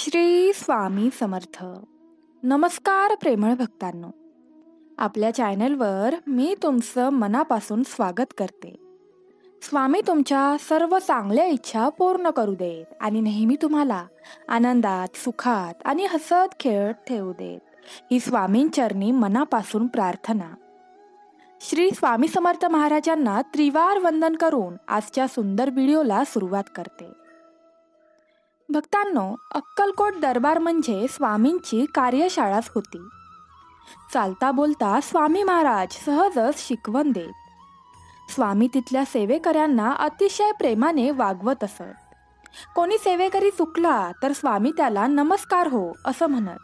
श्री स्वामी समर्थ. नमस्कार प्रेमळ भक्तांनो, आपल्या चॅनलवर मी तुमचं मनापासून स्वागत करते. स्वामी तुमच्या सर्व चांगल्या इच्छा पूर्ण करू देत आणि नेहमी तुम्हाला आनंदात, सुखात आणि हसत खेळत ठेवू देत, ही स्वामींचरणी मनापासून प्रार्थना. श्री स्वामी समर्थ महाराजांना त्रिवार वंदन करून आजच्या सुंदर व्हिडिओला सुरुवात करते. भक्तांनो, अक्कलकोट दरबार म्हणजे स्वामींची कार्यशाळाच होती. चालता बोलता स्वामी महाराज सहजच शिकवण देत. स्वामी तिथल्या सेवेकऱ्यांना अतिशय प्रेमाने वागवत असत. कोणी सेवेकरी चुकला तर स्वामी त्याला नमस्कार हो असं म्हणत.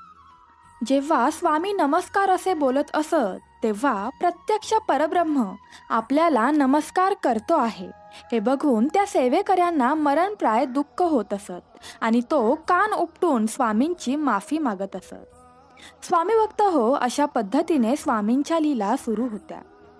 जेव्हा स्वामी नमस्कार असे बोलत असत तेव्हा प्रत्यक्ष परब्रह्म आपल्याला नमस्कार करतो आहे हे बघून त्या सेवेकऱ्यांना मरणप्राय दुःख होत असत आणि तो कान उपटून स्वामींची माफी मागत असत. स्वामी भक्त हो, अशा पद्धतीने स्वामींच्या लीला सुरू होत्या.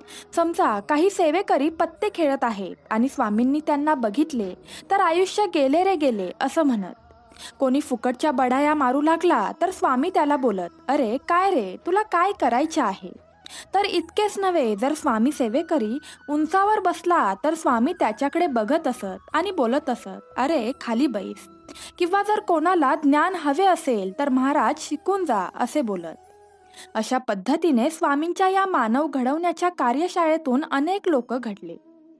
समजा काही सेवेकरी पत्ते खेळत आहेत आणि स्वामींनी त्यांना बघितले तर आयुष्य गेले रे गेले असं म्हणत. कोणी फुकटच्या बडाया मारू लागला तर स्वामी त्याला बोलत, अरे काय रे, तुला काय करायचे आहे. तर इतकेच नव्हे, जर स्वामी सेवेकरी उंचावर बसला तर स्वामी त्याच्याकडे बघत असत आणि बोलत असत, अरे खाली बैस. किंवा जर कोणाला ज्ञान हवे असेल तर महाराज शिकून जा असे बोलत. अशा पद्धतीने स्वामींच्या या मानव घडवण्याच्या कार्यशाळेतून अनेक लोक घडले,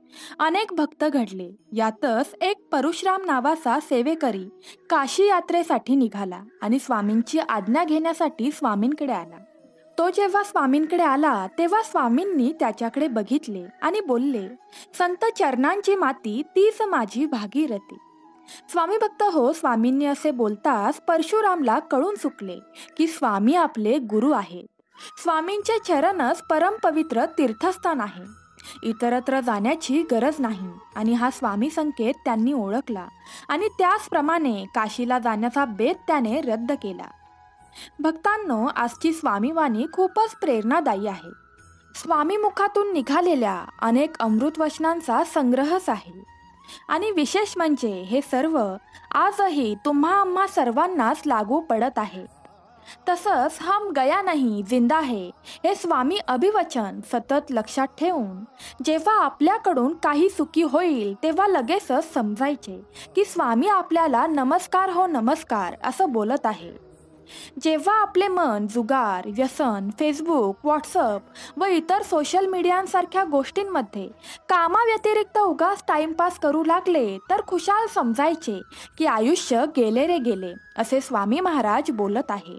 अनेक भक्त घडले. यातच एक परशुराम नावाचा सेवेकरी काशी यात्रेसाठी निघाला आणि स्वामींची आज्ञा घेण्यासाठी स्वामींकडे आला. तो जेव्हा स्वामींकडे आला तेव्हा स्वामींनी त्याच्याकडे बघितले आणि बोलले, संत चरणांची माती तीच माझी भागीरथी. स्वामी भक्त हो, स्वामींनी असे बोलताच परशुरामला कळून चुकले की स्वामी आपले गुरु आहेत. स्वामींचे चरणच परमपवित्र तीर्थस्थान आहे, इतरत्र जाण्याची गरज नाही. आणि हा स्वामी संकेत त्यांनी ओळखला आणि त्याचप्रमाणे काशीला जाण्याचा बेत त्याने रद्द केला. भक्तांनो, आजची स्वामीवाणी खूपच प्रेरणादायी आहे. स्वामी मुखातून निघालेल्या अनेक अमृत वचनांचा संग्रहच आहे. आणि विशेष म्हणजे हे सर्व आजही तुम्हा आम्हा सर्वांनाच लागू पडत आहे. तसंच हम गया नहीं जिंदा है हे स्वामी अभिवचन सतत लक्षात ठेवून जेव्हा आपल्याकडून काही चुकी होईल तेव्हा लगेचच समजायचे की स्वामी आपल्याला नमस्कार हो नमस्कार असं बोलत आहे. जेव्हा आपले मन जुगार, व्यसन, फेसबुक, व्हॉट्सअप व इतर सोशल मीडियांसारख्या गोष्टींमध्ये कामाव्यतिरिक्त उगाच टाइमपास करू लागले तर खुशाल समजायचे की आयुष्य गेले रे गेले असे स्वामी महाराज बोलत आहे.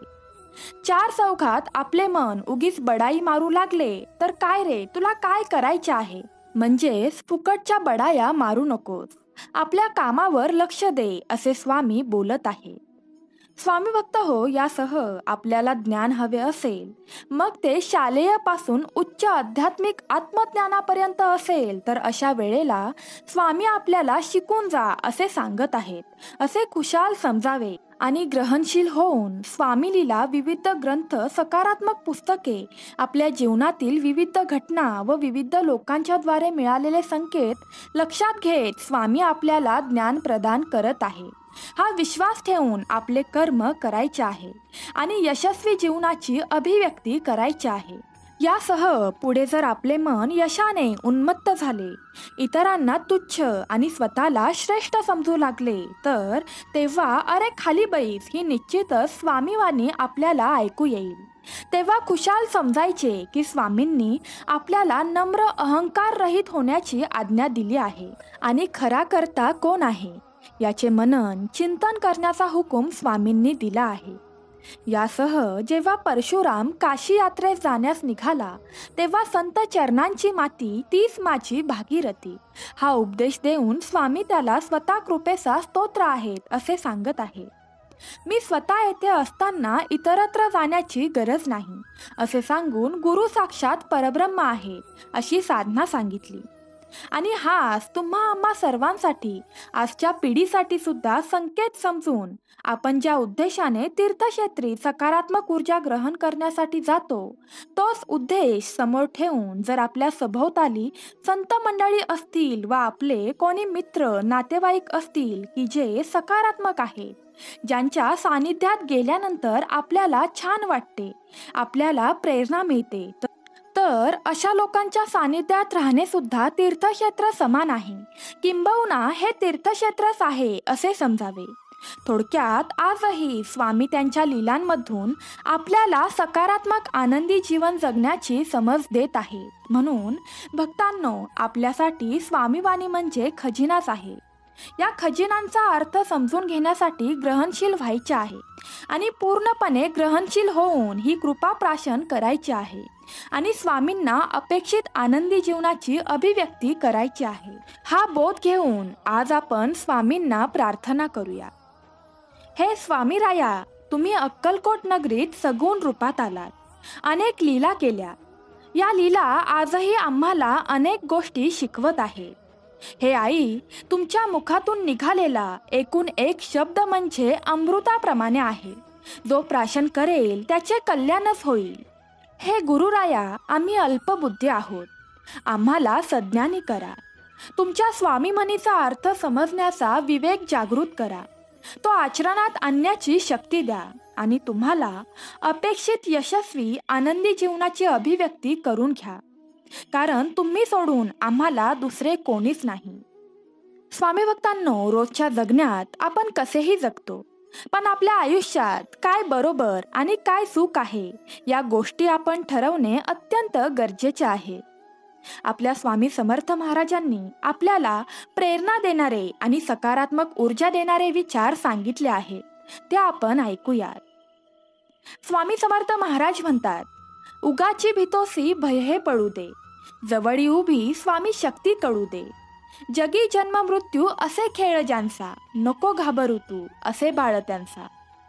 चार चौघात आपले मन उगीच बडाई मारू लागले तर काय रे, तुला काय करायचे आहे. म्हणजेच फुकटच्या बडाया मारू नकोस, आपल्या कामावर लक्ष दे असे स्वामी बोलत आहे. स्वामी भक्त हो, यासह आपल्याला ज्ञान हवे असेल, मग ते शालेय पासून उच्च आध्यात्मिक आत्मज्ञानापर्यंत असेल, तर अशा वेळेला स्वामी आपल्याला शिकून जा असे सांगत आहेत असे खुशाल समजावे आणि ग्रहणशील होऊन स्वामी लीला विविध ग्रंथ, सकारात्मक पुस्तके, आपल्या जीवनातील विविध घटना व विविध लोकांच्या द्वारे मिळालेले संकेत लक्षात घेत स्वामी आपल्याला ज्ञान प्रदान करत आहे. हा विश्वास ठेवून आपले कर्म करायचे आहे आणि यशस्वी जीवनाची अभिव्यक्ती करायची आहे. यासह पुढे जर आपले मन यशाने उन्मत्त झाले, इतरांना तुच्छ आणि स्वतःला श्रेष्ठ समजू लागले, तर तेव्हा अरे खाली बैस ही निश्चितच स्वामीवाणी आपल्याला ऐकू येईल. तेव्हा खुशाल समजायचे की स्वामींनी आपल्याला नम्र, अहंकार रहित होण्याची आज्ञा दिली आहे आणि खरा करता कोण आहे याचे मनन चिंतन करण्याचा हुकूम स्वामींनी दिला आहे. यासह जेव्हा परशुराम काशी यात्रेस जाण्यास निघाला तेव्हा संत चरणांची माती तीच माझी भागीरथी हा उपदेश देऊन स्वामी त्याला स्वतः कृपेचा स्तोत्र आहेत असे सांगत आहे. मी स्वतः येथे असताना इतरत्र जाण्याची गरज नाही असे सांगून गुरु साक्षात परब्रह्म आहे अशी साधना सांगितली. आणि हाच तुम्हा आम्हा सर्वांसाठी, आजच्या पिढीसाठी सुद्धा संकेत समजून आपण ज्या उद्देशाने तीर्थक्षेत्री सकारात्मक ऊर्जा ग्रहण करण्यासाठी जातो, तोच उद्देश समोर ठेवून जर आपल्या सभोवताली संत मंडळी असतील व आपले कोणी मित्र, नातेवाईक असतील की जे सकारात्मक आहेत, ज्यांच्या सानिध्यात गेल्यानंतर आपल्याला छान वाटते, आपल्याला प्रेरणा मिळते. तर अशा लोकांच्या सानिध्यात राहणे सुद्धा तीर्थक्षेत्र समान आहे, किंबहुना हे तीर्थक्षेत्रच आहे असे समजावे. थोडक्यात आजही स्वामी त्यांच्या लीलांमधून आपल्याला सकारात्मक आनंदी जीवन जगण्याची समज देत आहेत. म्हणून भक्तांनो, आपल्यासाठी स्वामीवाणी म्हणजे खजिनाच आहे. या खजिनांचा अर्थ समजून घेण्यासाठी ग्रहणशील व्हायचे आहे आणि पूर्णपणे ग्रहणशील होऊन ही कृपा प्राशन करायची आहे आणि स्वामींना अपेक्षित आनंदी जीवनाची अभिव्यक्ती करायची आहे. हा बोध घेऊन आज आपण स्वामींना प्रार्थना करूया. हे स्वामीराया, तुम्ही अक्कलकोट नगरीत सगुण रूपात आलात, अनेक लीला केल्या. या लीला आजही आम्हाला अनेक गोष्टी शिकवत आहेत. हे आई, तुमच्या मुखातून निघालेला एकूण एक शब्द म्हणजे अमृताप्रमाणे आहे. जो प्राशन करेल त्याचे कल्याणच होईल. हे गुरुराया, आम्ही अल्पबुद्धी आहोत, आम्हाला सज्ञानी करा. तुमच्या स्वामी म्हणीचा अर्थ समजण्याचा विवेक जागृत करा. तो आचरणात आणण्याची शक्ती द्या आणि तुम्हाला अपेक्षित यशस्वी आनंदी जीवनाची अभिव्यक्ती करून घ्या, कारण तुम्ही सोडून आम्हाला दुसरे कोणीच नाही. स्वामी भक्तांनो, रोजच्या जगण्यात आपण कसेही जगतो, पण आपल्या आयुष्यात काय बरोबर आणि काय चूक आहे या गोष्टी आपण ठरवणे अत्यंत गरजेचे आहे. आपल्या स्वामी समर्थ महाराजांनी आपल्याला प्रेरणा देणारे आणि सकारात्मक ऊर्जा देणारे विचार सांगितले आहेत, ते आपण ऐकूयात. स्वामी समर्थ महाराज म्हणतात, उगाची भीतोसी भय हे पडू दे, जवळी उभी स्वामी शक्ती कळू दे. जगी जन्म मृत्यू असे खेळ ज्यांचा, नको घाबरू तू असे बाळ त्यांचा.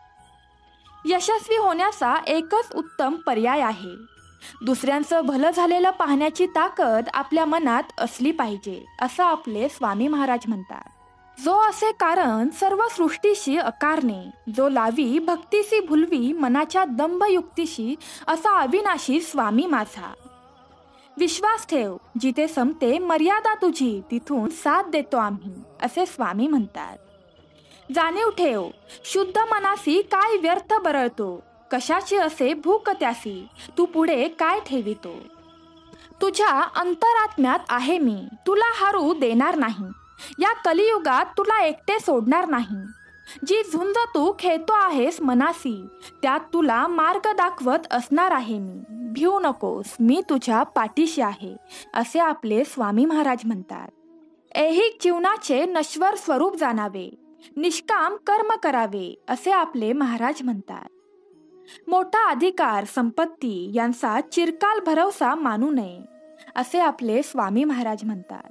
यशस्वी होण्याचा एकच उत्तम पर्याय आहे. दुसऱ्यांचं भलं झालेलं पाहण्याची ताकद आपल्या मनात असली पाहिजे, असं आपले स्वामी महाराज म्हणतात. जो असे कारण सर्व सृष्टीशी अकारणे, जो लावी भक्तीसी भुलवी मनाच्या दंभयुक्तीशी, असा अविनाशी स्वामी माझा. विश्वास ठेव, जिथे संपते मर्यादा तुझी, तिथून साथ देतो आम्ही, असे स्वामी म्हणतात. जाणीव ठेव, शुद्ध मनासी काय व्यर्थ बरळतो, कशाची असे भूक त्यासी, तू पुढे काय ठेवितो. तुझ्या अंतरात्म्यात आहे मी, तुला हारू देणार नाही. या कलियुगात तुला एकटे सोडणार नाही. जी झुंज तू खेळतो आहेस मनासी, त्यात तुला मार्ग दाखवत असणार आहे मी. भिऊ नकोस, मी तुझ्या पाठीशी आहे, असे आपले स्वामी महाराज म्हणतात. ऐहिक जीवनाचे नश्वर स्वरूप जाणावे, निष्काम कर्म करावे, असे आपले महाराज म्हणतात. मोठा अधिकार संपत्ती यांचा चिरकाल भरवसा मानू नये, असे आपले स्वामी महाराज म्हणतात.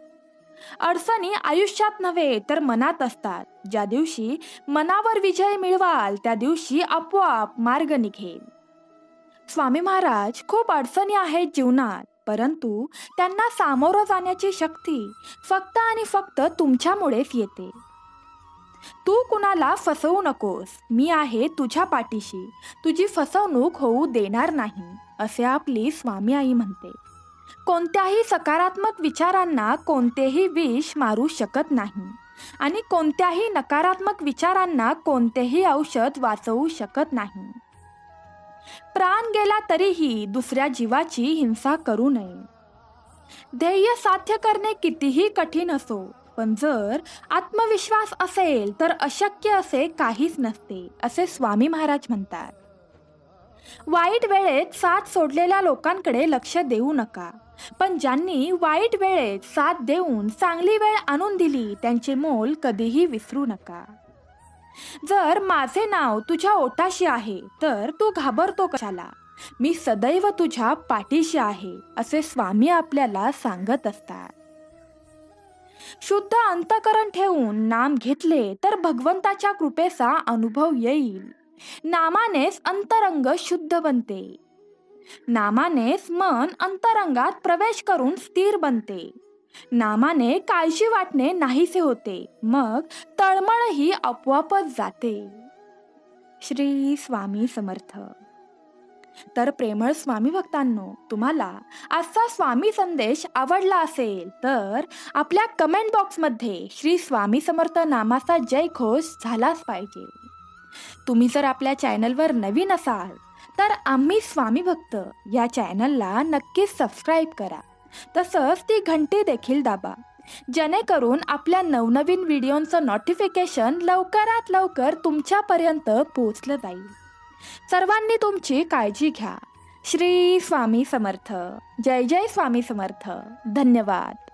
अडचणी आयुष्यात नव्हे तर मनात असतात. ज्या दिवशी मनावर विजय मिळवाल त्या दिवशी आपोआप मार्ग निघेल. स्वामी महाराज, खूप अडचणी आहेत जीवनात, परंतु त्यांना सामोरं जाण्याची शक्ती फक्त आणि फक्त तुमच्यामुळेच येते. तू कुणाला फसवू नकोस, मी आहे तुझ्या पाठीशी, तुझी फसवणूक होऊ देणार नाही, असे आपली स्वामी आई म्हणते. कोणत्याही सकारात्मक विचारांना कोणतेही विष मारू शकत नाही आणि कोणत्याही नकारात्मक विचारांना कोणतेही औषध वाचवू शकत नाही. प्राण गेला तरीही दुसऱ्या जीवाची हिंसा करू नये. ध्येय साध्य करणे कितीही कठीण असो, पण जर आत्मविश्वास असेल तर अशक्य असे काहीच नसते, असे स्वामी महाराज म्हणतात. वाईट वेळेत साथ सोडलेल्या लोकांकडे लक्ष देऊ नका, पण ज्यांनी वाईट वेळेत साथ देऊन चांगली वेळ आणून दिली त्यांचे मोल कधीही विसरू नका. जर माझे नाव तुझ्या ओठाशी आहे तर तू घाबरतो कशाला, मी सदैव तुझ्या पाठीशी आहे, असे स्वामी आपल्याला सांगत असतात. शुद्ध अंतःकरण ठेवून नाम घेतले तर भगवंताच्या कृपेचा अनुभव येईल. नामानेच अंतरंग शुद्ध बनते, नामानेच मन अंतरंगात प्रवेश करून स्थिर बनते. नामाने काळजी वाटणे नाहीसे होते, मग तळमळही आपोआपच जाते. श्री स्वामी समर्थ. तर प्रेमळ स्वामी भक्तांनो, तुम्हाला आजचा स्वामी संदेश आवडला असेल तर आपल्या कमेंट बॉक्समध्ये श्री स्वामी समर्थ नामाचा जयघोष झालाच पाहिजे. तुम्ही जर आपल्या चॅनलवर नवीन असाल तर आम्ही स्वामी भक्त या चॅनलला नक्कीच सबस्क्राईब करा. तसंच ती घंटी देखील दाबा, जेणेकरून आपल्या नवनवीन व्हिडिओंचं नोटिफिकेशन लवकरात लवकर तुमच्यापर्यंत पोहोचलं जाईल. सर्वांनी तुमची काळजी घ्या. श्री स्वामी समर्थ. जय जय स्वामी समर्थ. धन्यवाद.